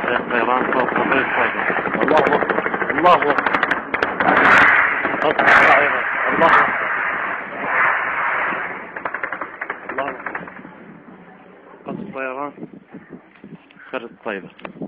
الطيران فوق قطر الطائرة. الله أكبر الله أكبر. قصف الطائرة. الله أكبر الله أكبر. قطر الطيران خرج الطائرة.